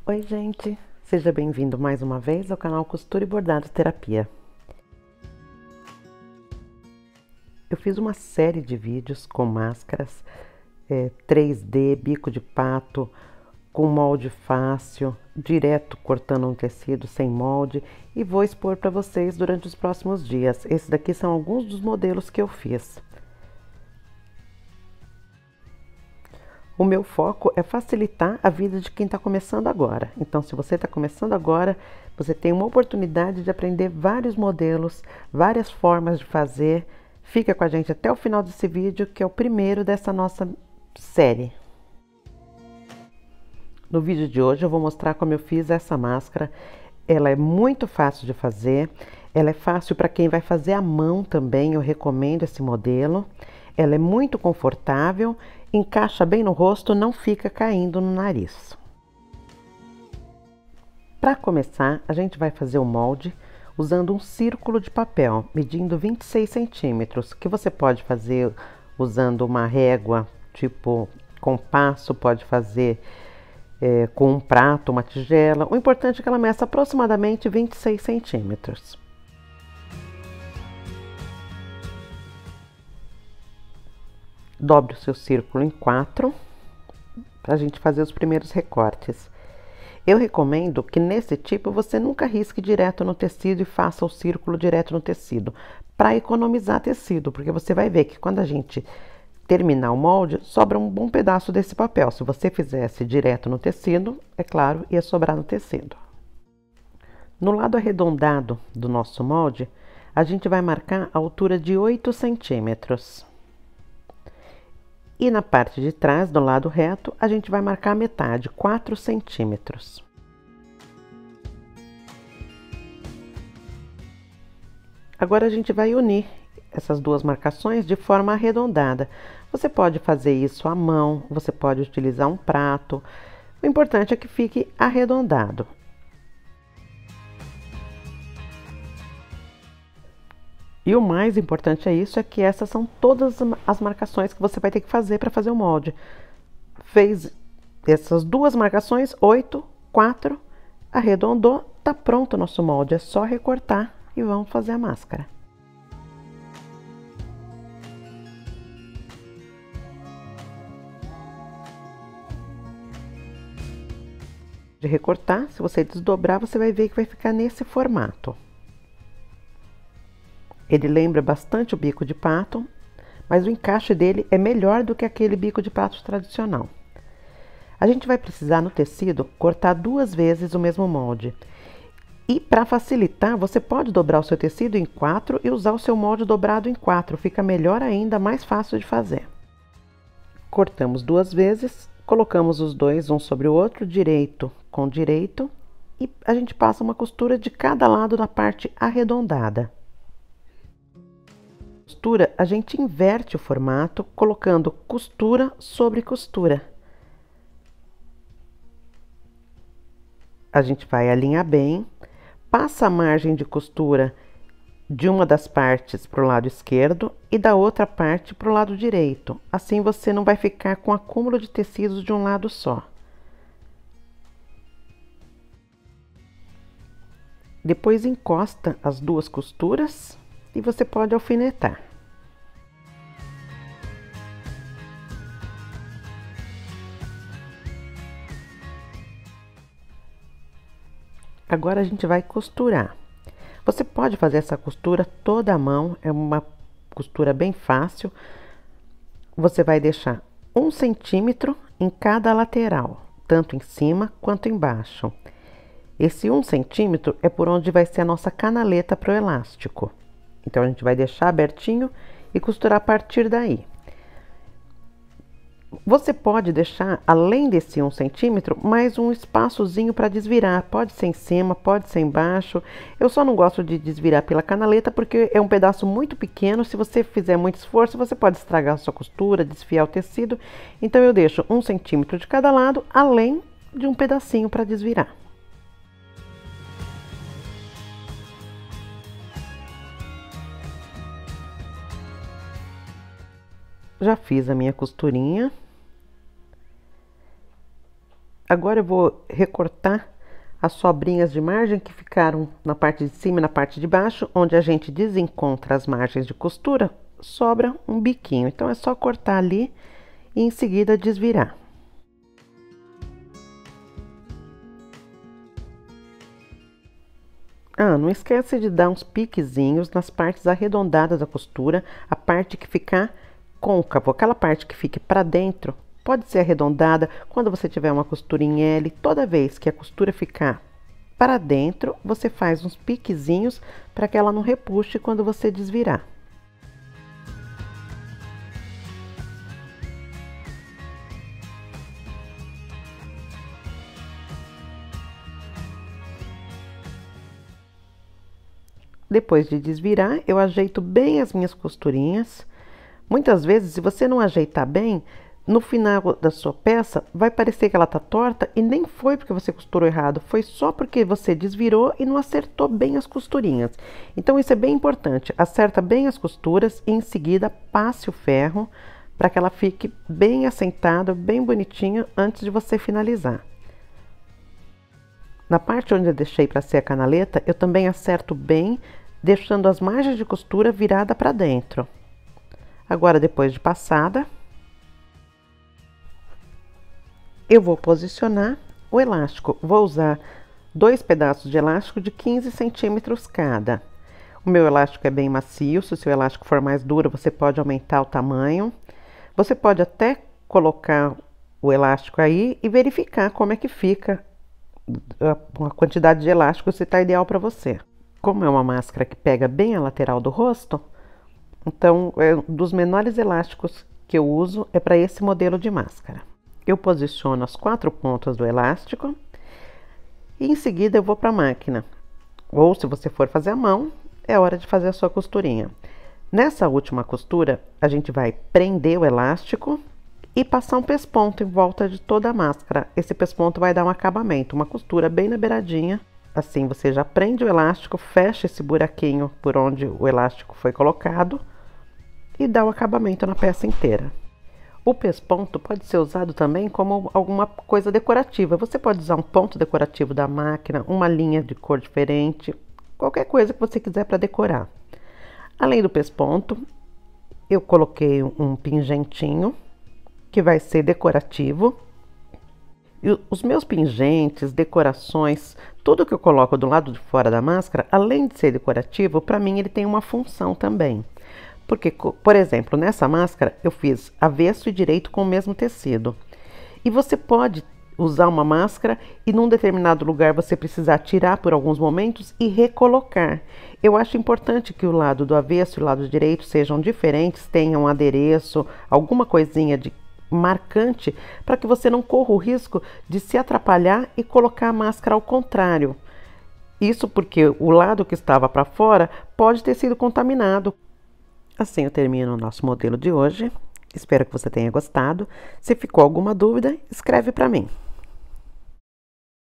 Oi, gente! Seja bem-vindo mais uma vez ao canal Costura e Bordado Terapia. Eu fiz uma série de vídeos com máscaras 3D, bico de pato, com molde fácil, direto cortando um tecido sem molde, e vou expor para vocês durante os próximos dias. Esses daqui são alguns dos modelos que eu fiz. O meu foco é facilitar a vida de quem está começando agora. Então, se você está começando agora, você tem uma oportunidade de aprender vários modelos, várias formas de fazer. Fica com a gente até o final desse vídeo, que é o primeiro dessa nossa série. No vídeo de hoje eu vou mostrar como eu fiz essa máscara. Ela é muito fácil de fazer, ela é fácil para quem vai fazer à mão também, eu recomendo esse modelo. Ela é muito confortável, encaixa bem no rosto, não fica caindo no nariz. Para começar, a gente vai fazer o molde usando um círculo de papel, medindo 26 centímetros, que você pode fazer usando uma régua, tipo compasso, pode fazer com um prato, uma tigela. O importante é que ela meça aproximadamente 26 centímetros. Dobre o seu círculo em 4 para a gente fazer os primeiros recortes. Eu recomendo que nesse tipo você nunca risque direto no tecido e faça o círculo direto no tecido, para economizar tecido, porque você vai ver que quando a gente terminar o molde, sobra um bom pedaço desse papel. Se você fizesse direto no tecido, é claro, ia sobrar no tecido. No lado arredondado do nosso molde, a gente vai marcar a altura de 8 centímetros. E na parte de trás, do lado reto, a gente vai marcar a metade, 4 centímetros. Agora a gente vai unir essas duas marcações de forma arredondada. Você pode fazer isso à mão, você pode utilizar um prato. O importante é que fique arredondado. E o mais importante é que essas são todas as marcações que você vai ter que fazer para fazer o molde. Fez essas duas marcações, 8, 4, arredondou, tá pronto o nosso molde. É só recortar e vamos fazer a máscara. De recortar, se você desdobrar, você vai ver que vai ficar nesse formato. Ele lembra bastante o bico de pato, mas o encaixe dele é melhor do que aquele bico de pato tradicional. A gente vai precisar no tecido cortar 2 vezes o mesmo molde. E para facilitar, você pode dobrar o seu tecido em 4 e usar o seu molde dobrado em 4. Fica melhor ainda, mais fácil de fazer. Cortamos 2 vezes, colocamos os dois um sobre o outro, direito com direito, e a gente passa uma costura de cada lado da parte arredondada. Costura, a gente inverte o formato, colocando costura sobre costura. A gente vai alinhar bem, passa a margem de costura de uma das partes para o lado esquerdo e da outra parte para o lado direito. Assim você não vai ficar com acúmulo de tecidos de um lado só. Depois encosta as duas costuras e você pode alfinetar. Agora a gente vai costurar. Você pode fazer essa costura toda à mão, é uma costura bem fácil. Você vai deixar 1 centímetro em cada lateral, tanto em cima quanto embaixo. Esse 1 centímetro é por onde vai ser a nossa canaleta para o elástico. Então, a gente vai deixar abertinho e costurar a partir daí. Você pode deixar, além desse 1 centímetro, mais um espaçozinho para desvirar. Pode ser em cima, pode ser embaixo. Eu só não gosto de desvirar pela canaleta porque é um pedaço muito pequeno. Se você fizer muito esforço, você pode estragar a sua costura, desfiar o tecido. Então, eu deixo 1 centímetro de cada lado, além de um pedacinho para desvirar. Já fiz a minha costurinha. Agora eu vou recortar as sobrinhas de margem que ficaram na parte de cima e na parte de baixo, onde a gente desencontra as margens de costura, sobra um biquinho. Então é só cortar ali e em seguida desvirar. Não esquece de dar uns piquezinhos nas partes arredondadas da costura, a parte que ficar côncavo, aquela parte que fique para dentro, pode ser arredondada. Quando você tiver uma costura em L, toda vez que a costura ficar para dentro, você faz uns piquezinhos para que ela não repuxe quando você desvirar. Depois de desvirar, eu ajeito bem as minhas costurinhas. Muitas vezes, se você não ajeitar bem, no final da sua peça, vai parecer que ela tá torta e nem foi porque você costurou errado, foi só porque você desvirou e não acertou bem as costurinhas. Então, isso é bem importante. Acerta bem as costuras e em seguida passe o ferro para que ela fique bem assentada, bem bonitinha antes de você finalizar. Na parte onde eu deixei para ser a canaleta, eu também acerto bem, deixando as margens de costura virada para dentro. Agora, depois de passada, eu vou posicionar o elástico. Vou usar 2 pedaços de elástico de 15 centímetros cada. O meu elástico é bem macio, se o seu elástico for mais duro, você pode aumentar o tamanho. Você pode até colocar o elástico aí e verificar como é que fica a quantidade de elástico, se está ideal para você. Como é uma máscara que pega bem a lateral do rosto, então dos menores elásticos que eu uso é para esse modelo de máscara. Eu posiciono as 4 pontas do elástico e em seguida eu vou para a máquina. Ou se você for fazer à mão, é hora de fazer a sua costurinha. Nessa última costura, a gente vai prender o elástico e passar um pesponto em volta de toda a máscara. Esse pesponto vai dar um acabamento, uma costura bem na beiradinha. Assim você já prende o elástico, fecha esse buraquinho por onde o elástico foi colocado e dá um acabamento na peça inteira. O pesponto pode ser usado também como alguma coisa decorativa. Você pode usar um ponto decorativo da máquina, uma linha de cor diferente, qualquer coisa que você quiser para decorar. Além do pesponto, eu coloquei um pingentinho que vai ser decorativo. E os meus pingentes, decorações, tudo que eu coloco do lado de fora da máscara, além de ser decorativo, para mim ele tem uma função também. Porque, por exemplo, nessa máscara eu fiz avesso e direito com o mesmo tecido. E você pode usar uma máscara e num determinado lugar você precisar tirar por alguns momentos e recolocar. Eu acho importante que o lado do avesso e o lado direito sejam diferentes, tenham um adereço, alguma coisinha de marcante, para que você não corra o risco de se atrapalhar e colocar a máscara ao contrário. Isso porque o lado que estava para fora pode ter sido contaminado. Assim eu termino o nosso modelo de hoje. Espero que você tenha gostado. Se ficou alguma dúvida, escreve para mim.